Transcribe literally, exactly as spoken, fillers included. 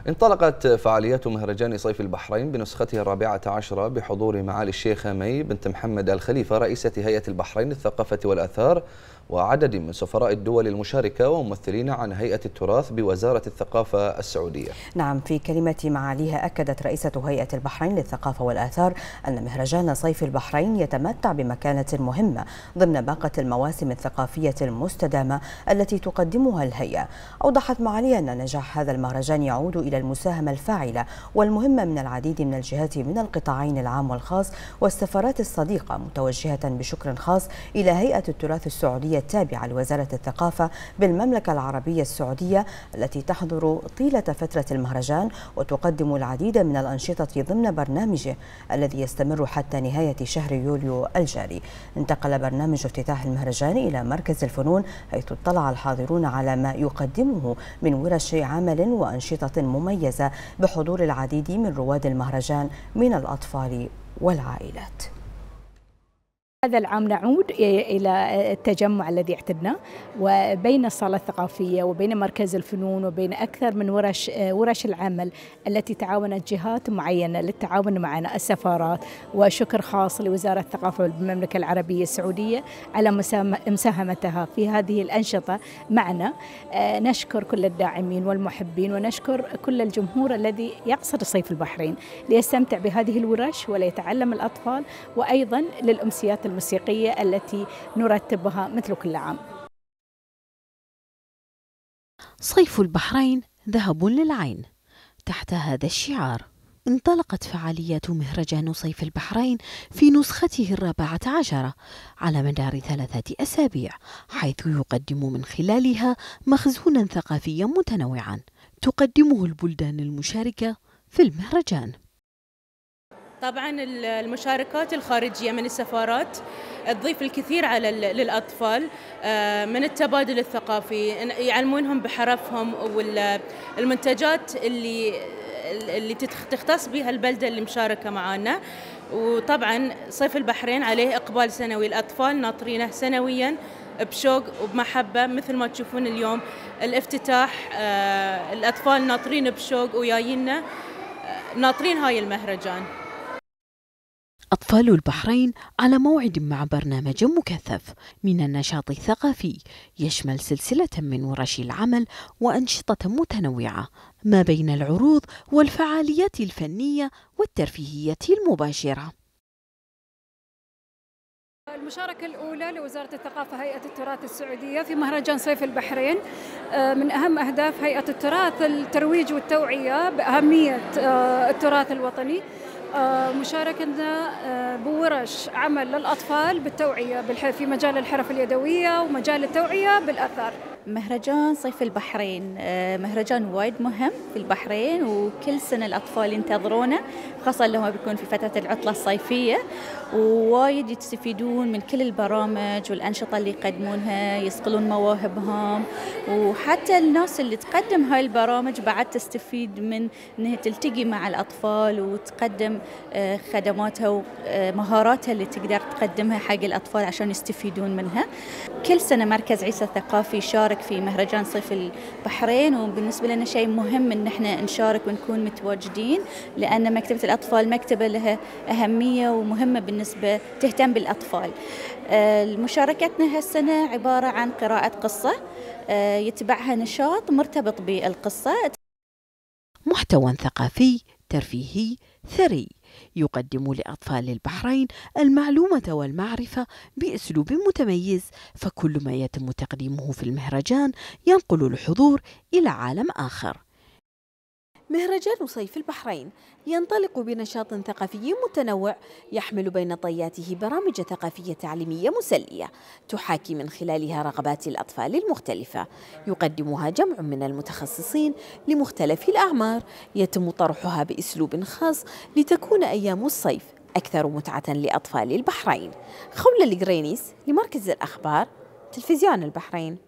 انطلقت فعاليات مهرجان صيف البحرين بنسخته الرابعة عشرة بحضور معالي الشيخة مي بنت محمد الخليفة رئيسة هيئة البحرين للثقافة والآثار وعدد من سفراء الدول المشاركة وممثلين عن هيئة التراث بوزارة الثقافة السعودية. نعم، في كلمة معاليها أكدت رئيسة هيئة البحرين للثقافة والآثار أن مهرجان صيف البحرين يتمتع بمكانة مهمة ضمن باقة المواسم الثقافية المستدامة التي تقدمها الهيئة. أوضحت معاليها أن نجاح هذا المهرجان يعود إلى المساهمة الفاعلة والمهمة من العديد من الجهات من القطاعين العام والخاص والسفارات الصديقة، متوجهة بشكر خاص إلى هيئة التراث السعودية التابعة لوزارة الثقافة بالمملكة العربية السعودية التي تحضر طيلة فترة المهرجان وتقدم العديد من الأنشطة ضمن برنامجه الذي يستمر حتى نهاية شهر يوليو الجاري. انتقل برنامج افتتاح المهرجان إلى مركز الفنون، حيث اطلع الحاضرون على ما يقدمه من ورش عمل وأنشطة مميزة بحضور العديد من رواد المهرجان من الأطفال والعائلات. هذا العام نعود إلى التجمع الذي اعتدناه، وبين الصالة الثقافية وبين مركز الفنون وبين أكثر من ورش ورش العمل التي تعاونت جهات معينة للتعاون معنا السفارات. وشكر خاص لوزارة الثقافة بالمملكة العربية السعودية على مساهمتها في هذه الأنشطة معنا. نشكر كل الداعمين والمحبين ونشكر كل الجمهور الذي يقصد صيف البحرين ليستمتع بهذه الورش وليتعلم الأطفال، وأيضا للأمسيات الموسيقية التي نرتبها مثل كل عام. صيف البحرين ذهب للعين. تحت هذا الشعار انطلقت فعاليات مهرجان صيف البحرين في نسخته الرابعة عشرة على مدار ثلاثة أسابيع، حيث يقدم من خلالها مخزونا ثقافيا متنوعا تقدمه البلدان المشاركة في المهرجان. طبعا المشاركات الخارجية من السفارات تضيف الكثير على للأطفال من التبادل الثقافي، يعلمونهم بحرفهم والمنتجات اللي اللي تختص بها البلدة اللي مشاركة معنا. وطبعا صيف البحرين عليه إقبال سنوي، الأطفال ناطرينه سنويا بشوق وبمحبة. مثل ما تشوفون اليوم الافتتاح، الأطفال ناطرين بشوق وياينا ناطرين هاي المهرجان. أطفال البحرين على موعد مع برنامج مكثف من النشاط الثقافي يشمل سلسلة من ورش العمل وأنشطة متنوعة ما بين العروض والفعاليات الفنية والترفيهية المباشرة. المشاركة الأولى لوزارة الثقافة هيئة التراث السعودية في مهرجان صيف البحرين. من أهم أهداف هيئة التراث الترويج والتوعية بأهمية التراث الوطني، مشاركتنا بورش عمل للأطفال بالتوعية في مجال الحرف اليدوية ومجال التوعية بالآثار. مهرجان صيف البحرين مهرجان وايد مهم في البحرين، وكل سنة الأطفال ينتظرونه، خاصة لما بيكون في فترة العطلة الصيفية، ووايد يستفيدون من كل البرامج والأنشطة اللي يقدمونها، يصقلون مواهبهم. وحتى الناس اللي تقدم هاي البرامج بعد تستفيد من أنها تلتقي مع الأطفال وتقدم خدماتها ومهاراتها اللي تقدر تقدمها حق الأطفال عشان يستفيدون منها. كل سنة مركز عيسى الثقافي يشارك في مهرجان صيف البحرين، وبالنسبة لنا شيء مهم إن احنا نشارك ونكون متواجدين، لأن مكتبة الأطفال مكتبة لها أهمية ومهمة بالنسبة تهتم بالأطفال. مشاركتنا هالسنة عبارة عن قراءة قصة يتبعها نشاط مرتبط بالقصة. محتوى ثقافي ترفيهي ثري يقدم لأطفال البحرين المعلومة والمعرفة بأسلوب متميز، فكل ما يتم تقديمه في المهرجان ينقل الحضور إلى عالم آخر. مهرجان صيف البحرين ينطلق بنشاط ثقافي متنوع يحمل بين طياته برامج ثقافية تعليمية مسلية تحاكي من خلالها رغبات الأطفال المختلفة، يقدمها جمع من المتخصصين لمختلف الأعمار، يتم طرحها بأسلوب خاص لتكون أيام الصيف أكثر متعة لأطفال البحرين. خولة القرينيس لمركز الأخبار تلفزيون البحرين.